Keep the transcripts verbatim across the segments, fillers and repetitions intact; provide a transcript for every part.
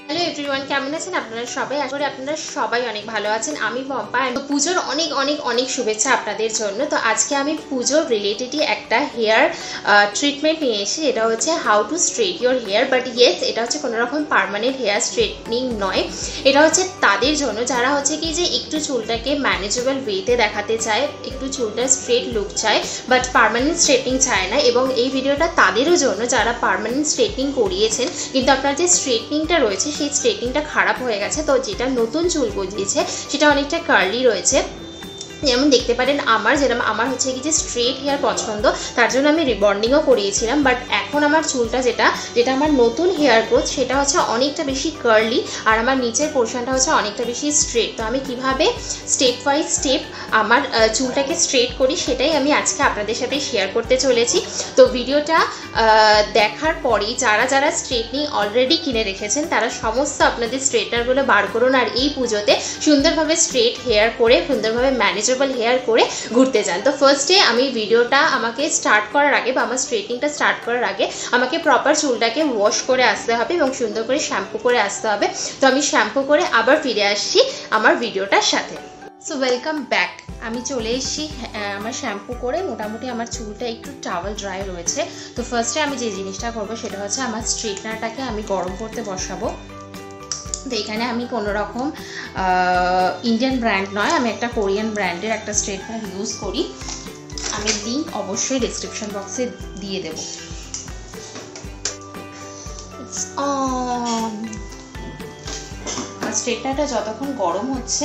Hello everyone, কেমন আছেন আপনারা সবাই? আশা করি আপনারা সবাই অনেক ভালো আছেন। আমি পম্পা। পুজোর অনেক অনেক অনেক শুভেচ্ছা আপনাদের জন্য। তো আজকে আমি পুজোর রিলেটেডই একটা হেয়ার ট্রিটমেন্ট নিয়ে এসেছি। এটা হচ্ছে how to straight your hair, but yes এটা হচ্ছে কোনো রকম পার্মানেন্ট হেয়ার স্ট্রেটনিং নয়। এটা হচ্ছে তাদের জন্য যারা হচ্ছে কি যে একটু চুলটাকে ম্যানেজেবল ওয়েতে দেখাতে চায়, একটু চুলটা স্ট্রেট লুক চায়, বাট পার্মানেন্ট স্ট্রেটনিং চায় না। এবং এই ভিডিওটা তাদেরও জন্য যারা পার্মানেন্ট স্ট্রেটনিং করিয়েছেন কিন্তু আপনার যে স্ট্রেটনিংটা রয়েছে সেই স্ট্রেটনিংটা খারাপ হয়ে গেছে, তো যেটা নতুন চুল গজিয়েছে সেটা অনেকটা কার্লি রয়েছে। যেমন দেখতে পারেন আমার যেরকম আমার হচ্ছে কি যে স্ট্রেট হেয়ার পছন্দ, তার জন্য আমি রিবন্ডিংও করিয়েছিলাম। বাট এখন আমার চুলটা যেটা যেটা আমার নতুন হেয়ার গ্রোথ সেটা হচ্ছে অনেকটা বেশি কার্লি, আর আমার নিচের পোর্শনটা হচ্ছে অনেকটা বেশি স্ট্রেট। তো আমি কিভাবে স্টেপ বাই স্টেপ আমার চুলটাকে স্ট্রেট করি সেটাই আমি আজকে আপনাদের সাথে শেয়ার করতে চলেছি। তো ভিডিওটা দেখার পরেই যারা যারা স্ট্রেটনিং অলরেডি কিনে রেখেছেন তারা সমস্ত আপনাদের স্ট্রেটনারগুলো বার করুন, আর এই পুজোতে সুন্দরভাবে স্ট্রেট হেয়ার করে সুন্দরভাবে ম্যানেজ হেয়ার করে ঘুরতে যান। তো ফার্স্টে আমি ভিডিওটা আমাকে স্টার্ট করার আগে বা আমার স্ট্রেটনিংটা স্টার্ট করার আগে আমাকে প্রপার চুলটাকে ওয়াশ করে আসতে হবে এবং সুন্দর করে শ্যাম্পু করে আসতে হবে। তো আমি শ্যাম্পু করে আবার ফিরে আসছি আমার ভিডিওটার সাথে। So welcome back. আমি চলে এসেছি আমার শ্যাম্পু করে, মোটামুটি আমার চুলটা একটু টাওয়েল ড্রাই রয়েছে। তো ফার্স্টে আমি যে জিনিসটা করবো সেটা হচ্ছে আমার স্ট্রেটনারটাকে আমি গরম করতে বসাবো। তো এখানে আমি কোনো রকম ইন্ডিয়ান ব্র্যান্ড নয়, আমি একটা কোরিয়ান ব্র্যান্ডের একটা স্ট্রেটনার ইউজ করি। আমি লিঙ্ক অবশ্যই ডেসক্রিপশন বক্সে দিয়ে দেব। স্ট্রেটনারটা যতক্ষণ গরম হচ্ছে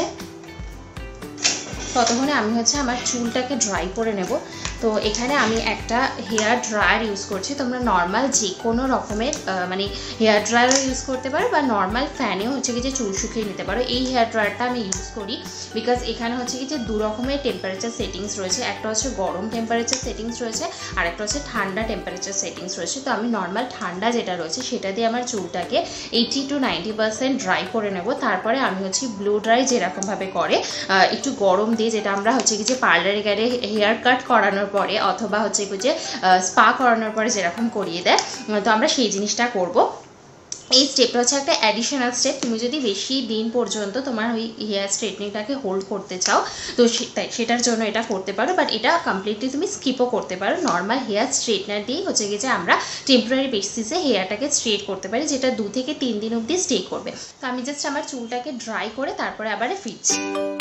ততক্ষণে আমি হচ্ছে আমার চুলটাকে ড্রাই করে নেব। তো এখানে আমি একটা হেয়ার ড্রায়ার ইউজ করছি। তোমরা নর্মাল যে কোনো রকমের মানে হেয়ার ড্রায়ারও ইউজ করতে পারো বা নর্মাল ফ্যানেও হচ্ছে কি যে চুল শুকিয়ে নিতে পারো। এই হেয়ার ড্রায়ারটা আমি ইউজ করি বিকজ এখানে হচ্ছে কি যে দু রকমের টেম্পারেচার সেটিংস রয়েছে। একটা হচ্ছে গরম টেম্পারেচার সেটিংস রয়েছে আর একটা হচ্ছে ঠান্ডা টেম্পারেচার সেটিংস রয়েছে। তো আমি নর্মাল ঠান্ডা যেটা রয়েছে সেটা দিয়ে আমার চুলটাকে eighty to ninety percent dry করে নেব। তারপরে আমি হচ্ছে ব্লো ড্রাই যেরকমভাবে করে একটু গরম দিয়ে, যেটা আমরা হচ্ছে কি যে পার্লারে গেলে হেয়ার কাট করানোর পরে অথবা হচ্ছে কি যে স্পা করানোর পরে যেরকম করিয়ে দেয়, তো আমরা সেই জিনিসটা করব। এই স্টেপটা হচ্ছে একটা অ্যাডিশনাল স্টেপ। তুমি যদি বেশি দিন পর্যন্ত তোমার ওই হেয়ার স্ট্রেটনিংটাকে হোল্ড করতে চাও তো সেটার জন্য এটা করতে পারো, বাট এটা কমপ্লিটলি তুমি স্কিপও করতে পারো। নর্মাল হেয়ার স্ট্রেটনার দিয়েই হচ্ছে গিয়ে যে আমরা টেম্পোরারি বেসিসে হেয়ারটাকে স্ট্রেট করতে পারি, যেটা দু থেকে তিন দিন অবধি স্টে করবে। তো আমি জাস্ট আমার চুলটাকে ড্রাই করে তারপরে আবার ফিরছি।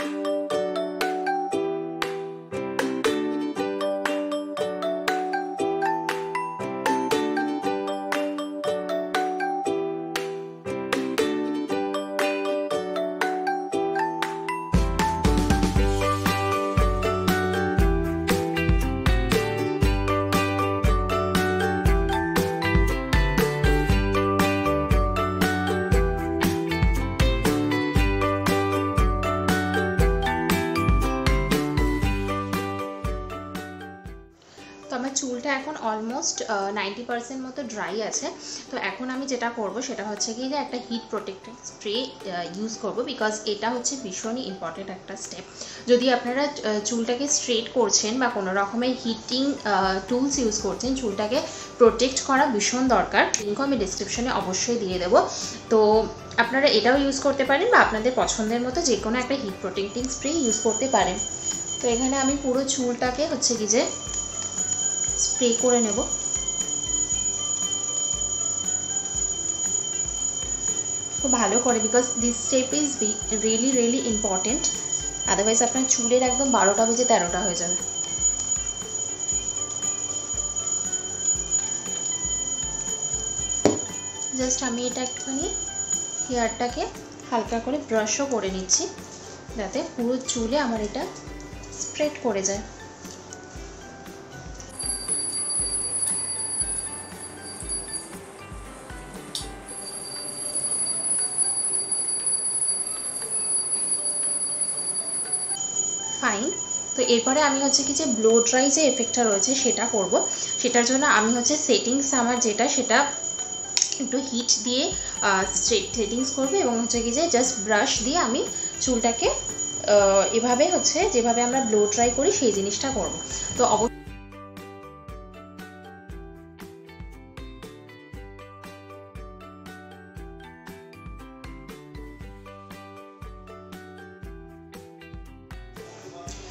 তো আমার চুলটা এখন অলমোস্ট নাইনটি পার্সেন্ট মতো ড্রাই আছে। তো এখন আমি যেটা করব সেটা হচ্ছে কি যে একটা হিট প্রোটেক্টিং স্প্রে ইউজ করব, বিকজ এটা হচ্ছে ভীষণই ইম্পর্টেন্ট একটা স্টেপ। যদি আপনারা চুলটাকে স্ট্রেট করছেন বা কোনো রকমের হিটিং টুলস ইউজ করছেন, চুলটাকে প্রোটেক্ট করা ভীষণ দরকার। লিঙ্কও আমি ডিসক্রিপশনে অবশ্যই দিয়ে দেবো। তো আপনারা এটাও ইউজ করতে পারেন বা আপনাদের পছন্দের মতো যে কোনো একটা হিট প্রোটেক্টিং স্প্রে ইউজ করতে পারেন। তো এখানে আমি পুরো চুলটাকে হচ্ছে কি যে স্প্রে করে নেব। খুব ভালো করে, because this step is really really important, otherwise আপনার চুলের একদম বারোটা বেজে তেরোটা হয়ে যাবে। জাস্ট আমি এটা একটুখানি হেয়ারটাকে হালকা করে ব্রাশও করে নিচ্ছি যাতে পুরো চুলে আমার এটা স্প্রেড করে যায়। ফাইন। তো এরপরে আমি হচ্ছে কি যে ব্লো ড্রাই যে এফেক্টটা রয়েছে সেটা করব। সেটার জন্য আমি হচ্ছে সেটিংস আমার যেটা সেটা একটু হিট দিয়ে স্ট্রেট সেটিংস করবো এবং হচ্ছে কি যে জাস্ট ব্রাশ দিয়ে আমি চুলটাকে এভাবে হচ্ছে যেভাবে আমরা ব্লো ড্রাই করি সেই জিনিসটা করব। তো অবশ্যই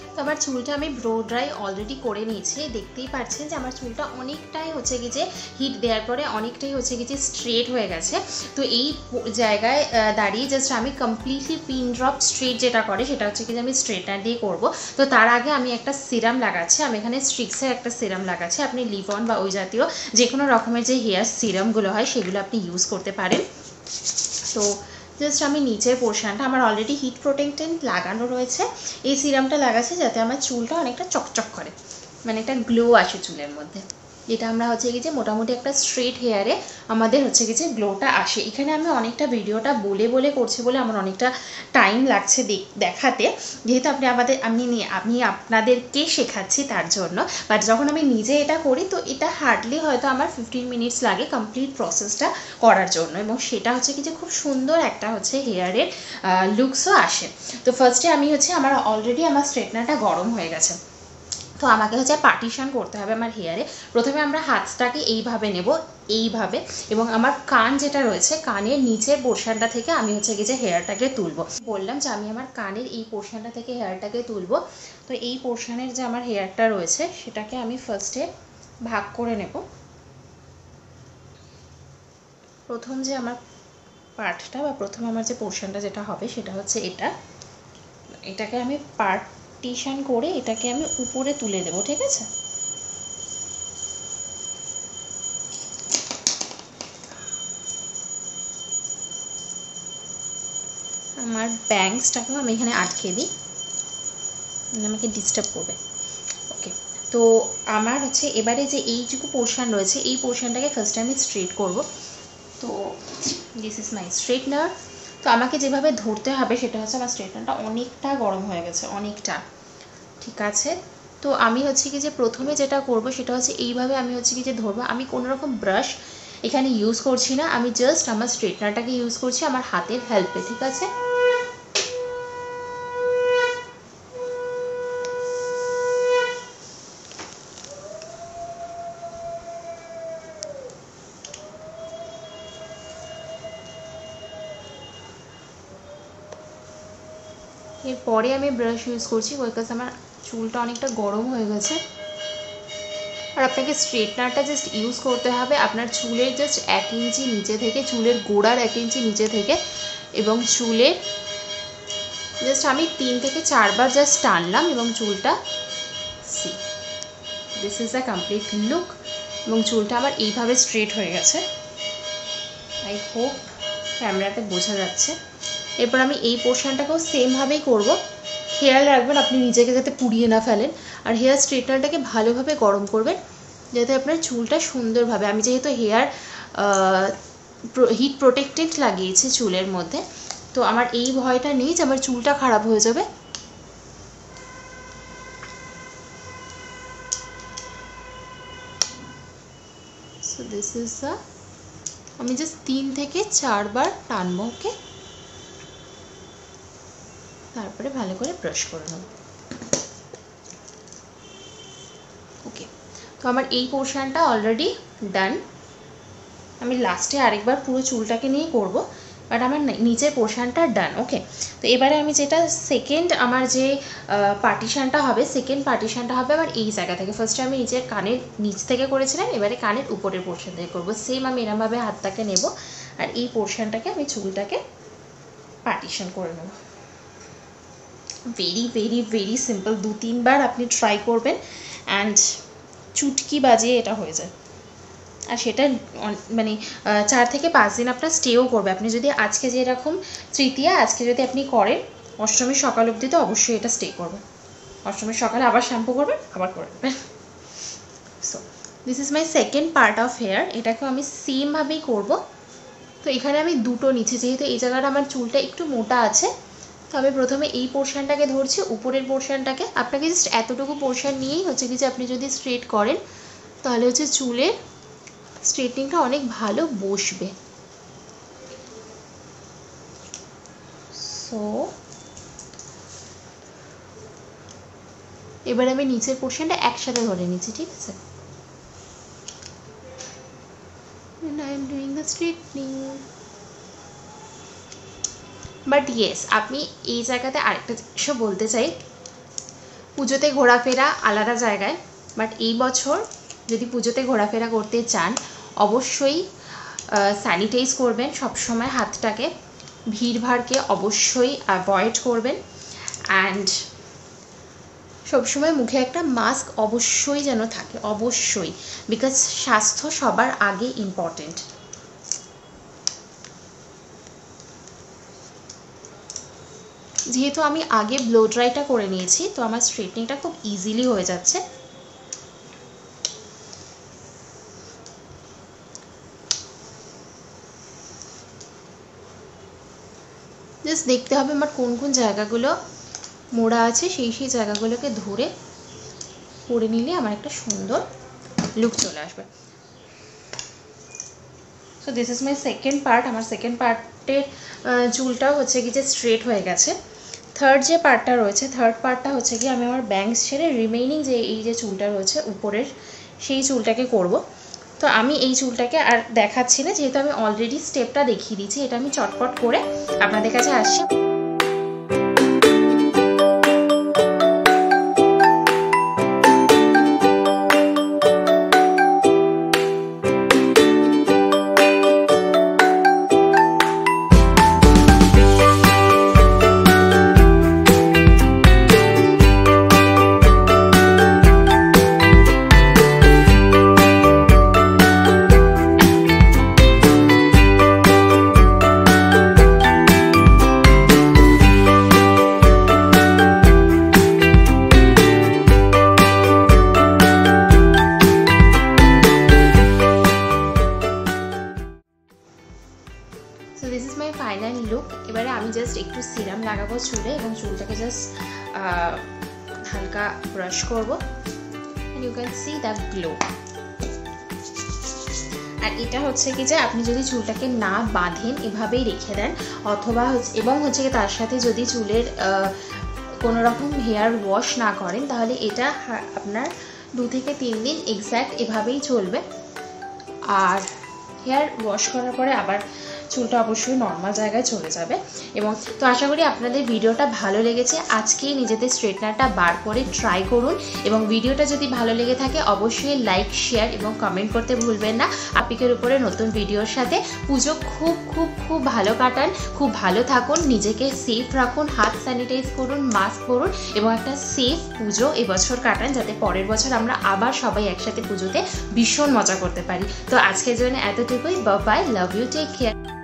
তো আমার চুলটা আমি ব্লো ড্রাই অলরেডি করে নিয়েছি, দেখতেই পাচ্ছেন যে আমার চুলটা অনেকটাই হচ্ছে কি যে হিট দেওয়ার পরে অনেকটাই হচ্ছে কি যে স্ট্রেট হয়ে গেছে। তো এই জায়গায় দাঁড়িয়ে জাস্ট আমি কমপ্লিটলি পিন ড্রপ স্ট্রেট যেটা করে সেটা হচ্ছে কি যে আমি স্ট্রেটনার দিয়ে করব। তো তার আগে আমি একটা সিরাম লাগাচ্ছি, আমি এখানে স্ট্রিক্সের একটা সিরাম লাগাচ্ছি। আপনি লিভন বা ওই জাতীয় যে কোনো রকমের যে হেয়ার সিরামগুলো হয় সেগুলো আপনি ইউজ করতে পারেন। তো জাস্ট আমি নিচের পোর্শনটা, আমার অলরেডি হিট প্রোটেক্টেন্ট লাগানো রয়েছে, এই সিরামটা লাগাচ্ছি যাতে আমার চুলটা অনেকটা চকচক করে, মানে একটা গ্লো আসে চুলের মধ্যে। যেটা আমরা হচ্ছে কি যে মোটামুটি একটা স্ট্রেট হেয়ারে আমাদের হচ্ছে কি যে গ্লোটা আসে। এখানে আমি অনেকটা ভিডিওটা বলে বলে করছি বলে আমার অনেকটা টাইম লাগছে দেখাতে, যেহেতু আপনি আমাদের আমি আমি আপনাদেরকে শেখাচ্ছি তার জন্য। বাট যখন আমি নিজে এটা করি তো এটা হার্ডলি হয়তো আমার ফিফটিন মিনিটস লাগে কমপ্লিট প্রসেসটা করার জন্য, এবং সেটা হচ্ছে কি যে খুব সুন্দর একটা হচ্ছে হেয়ারের লুকসও আসে। তো ফার্স্টে আমি হচ্ছে আমার অলরেডি আমার স্ট্রেটনারটা গরম হয়ে গেছে, তো আমাকে হচ্ছে পার্টিশন করতে হবে আমার হেয়ারে। প্রথমে আমরা হাতটাকে এইভাবে নেব, এইভাবে, এবং আমার কান যেটা রয়েছে কানের নিচের পোর্শনটা থেকে আমি হচ্ছে কি যে হেয়ারটাকে তুলবো। বললাম যে আমি আমার কানের এই পোর্শনটা থেকে হেয়ারটাকে তুলবো। তো এই পোর্শনের যে আমার হেয়ারটা রয়েছে সেটাকে আমি ফার্স্টে ভাগ করে নেব। প্রথম যে আমার পার্টটা বা প্রথম আমার যে পোর্শনটা যেটা হবে সেটা হচ্ছে এটা, এটাকে আমি পার্ট টিশন করে এটাকে আমি উপরে তুলে দেব, ঠিক আছে? আমার ব্যাংকসটাকেও আমি এখানে আটকে দিই, আমাকে ডিস্টার্ব করবে। ওকে, তো আমার হচ্ছে এবারে যে এইটুকু পোর্শন রয়েছে এই পোর্শনটাকে ফার্স্ট আমি স্ট্রেট করব। তো দিস ইজ মাই স্ট্রেটনার। তো আমাকে যেভাবে ধরতে হবে সেটা হচ্ছে আমার স্ট্রেটনারটা অনেকটা গরম হয়ে গেছে, অনেকটা, ঠিক আছে? তো আমি হচ্ছে কি যে প্রথমে যেটা করব সেটা হচ্ছে এইভাবে আমি হচ্ছে কি যে ধরবো। আমি কোনো রকম ব্রাশ এখানে ইউজ করছি না, আমি জাস্ট আমার স্ট্রেটনারটাকে ইউজ করছি আমার হাতের হেল্পে, ঠিক আছে? এরপরে আমি ব্রাশ ইউজ করছি বিকজ আমার চুলটা অনেকটা গরম হয়ে গেছে। আর আপনাকে স্ট্রেটনারটা জাস্ট ইউজ করতে হবে আপনার চুলের জাস্ট এক ইঞ্চি নিচে থেকে, চুলের গোড়ার এক ইঞ্চি নিচে থেকে, এবং চুলের জাস্ট আমি তিন থেকে চারবার জাস্ট টানলাম এবং চুলটা, see this is the complete look, এবং চুলটা আমার এইভাবে স্ট্রেট হয়ে গেছে। আই হোপ ক্যামেরাতে বোঝা যাচ্ছে। এরপর আমি এই পোর্শনটাকেও সেমভাবেই করব। খেয়াল রাখবেন আপনি নিজেকে যাতে পুড়িয়ে না ফেলেন, আর হেয়ার স্ট্রেটনারটাকে ভালোভাবে গরম করবেন যাতে আপনার চুলটা সুন্দরভাবে, আমি যেহেতু হেয়ার হিট প্রোটেক্টেন্ট লাগিয়েছি চুলের মধ্যে, তো আমার এই ভয়টা নেই যে আমার চুলটা খারাপ হয়ে যাবে। সো দিস ইজ দ্য, আমি জাস্ট তিন থেকে চারবার টানবো, ওকে? তারপরে ভালো করে ব্রাশ করে নেব। ওকে, তো আমার এই পোর্শনটা অলরেডি ডান। আমি লাস্টে আরেকবার পুরো চুলটাকে নিয়ে করব, বাট আমার নিচের পোর্শনটা ডান। ওকে, তো এবারে আমি যেটা সেকেন্ড আমার যে পার্টিশনটা হবে, সেকেন্ড পার্টিশনটা হবে আমার এই জায়গা থেকে। ফার্স্টে আমি নিচের কানের নিচ থেকে করেছিলাম, এবারে কানের উপরের পোর্শন থেকে করবো। সেম আমি এরমভাবে হাতটাকে নেব আর এই পোর্শনটাকে আমি চুলটাকে পার্টিশন করে নেব। ভেরি ভেরি ভেরি সিম্পল, দু তিনবার আপনি ট্রাই করবেন অ্যান্ড চুটকি বাজিয়ে এটা হয়ে যায়। আর সেটা মানে চার থেকে পাঁচ দিন আপনার স্টেও করবে। আপনি যদি আজকে যেরকম তৃতীয়া আজকে যদি আপনি করেন, অষ্টমীর সকাল অবধি তো অবশ্যই এটা স্টে করবে। অষ্টমীর সকালে আবার শ্যাম্পু করবেন, আবার করে নেবেন। So this is my second part of hair, এটাকেও আমি সেমভাবেই করব। তো এখানে আমি দুটো নিচে, যেহেতু এই জায়গাটা আমার চুলটা একটু মোটা আছে, তো আমি প্রথমে এই পোর্শনটাকে ধরছি, উপরের পোর্শনটাকে। আপনাকে জাস্ট এতটুকু পোর্শন নিয়েই হচ্ছে কি যে আপনি যদি স্ট্রেট করেন তাহলে হচ্ছে চুলের স্ট্রেটনিংটা অনেক ভালো বসবে। সো এবার আমি নিচের পোর্শনটা একসাথে ধরে নিচ্ছি, ঠিক আছে? And I am doing the straightening. But yes, আপনি এই জায়গাতে আরেকটা জিনিসও বলতে চাই, পুজোতে ঘোরাফেরা আলাদা জায়গায়, বাট এই বছর যদি পুজোতে ঘোরাফেরা করতে চান অবশ্যই স্যানিটাইজ করবেন, সবসময় হাতটাকে, ভিড়ভাড়কে অবশ্যই অ্যাভয়েড করবেন, অ্যান্ড সবসময় মুখে একটা মাস্ক অবশ্যই যেন থাকে, অবশ্যই, বিকজ স্বাস্থ্য সবার আগে ইম্পর্টেন্ট। যেহেতু আমি আগে ব্লো ড্রাইটা করে নিয়েছি তো আমার স্ট্রেটনিংটা খুব ইজিলি হয়ে যাচ্ছে। জাস্ট দেখতে হবে আমার কোন কোন জায়গাগুলো মোড়া আছে, সেই সেই জায়গাগুলোকে ধরে করে নিলে আমার একটা সুন্দর লুক চলে আসবে। So this is my second part. আমার সেকেন্ড পার্টের চুলটাও হচ্ছে কি যে স্ট্রেট হয়ে গেছে। থার্ড যে পার্টটা রয়েছে, থার্ড পার্টটা হচ্ছে কি আমি আমার ব্যাঙ্কস ছেড়ে রিমেইনিং যে এই যে চুলটা রয়েছে উপরের সেই চুলটাকে করব। তো আমি এই চুলটাকে আর দেখাচ্ছি না, যেহেতু আমি অলরেডি স্টেপটা দেখিয়ে দিয়েছি। এটা আমি চটপট করে আপনাদের কাছে আসছি। So this is my final look. এবারে আমি জাস্ট একটু সিরাম লাগাবো চুলে এবং চুলটাকে জাস্ট হালকা ব্রাশ করবো, and you can see the glow. আর এটা হচ্ছে কি যে আপনি যদি চুলটাকে না বাঁধেন, এভাবেই রেখে দেন, অথবা হচ্ছে এবং হচ্ছে কি তার সাথে যদি চুলের কোনো রকম হেয়ার ওয়াশ না করেন, তাহলে এটা আপনার দু থেকে তিন দিন এক্স্যাক্ট এভাবেই চলবে। আর হেয়ার ওয়াশ করার পরে আবার চুলটা অবশ্যই নর্মাল জায়গায় চলে যাবে। এবং তো আশা করি আপনাদের ভিডিওটা ভালো লেগেছে। আজকেই নিজেদের স্ট্রেটনারটা বার করে ট্রাই করুন, এবং ভিডিওটা যদি ভালো লেগে থাকে অবশ্যই লাইক, শেয়ার এবং কমেন্ট করতে ভুলবেন না। আপিকের উপরে নতুন ভিডিওর সাথে পুজো খুব খুব খুব ভালো কাটান, খুব ভালো থাকুন, নিজেকে সেফ রাখুন, হাত স্যানিটাইজ করুন, মাস্ক পরুন এবং একটা সেফ পুজো এবছর কাটান, যাতে পরের বছর আমরা আবার সবাই একসাথে পুজোতে ভীষণ মজা করতে পারি। তো আজকের জন্য এতটুকুই। Bye bye, love you, take care.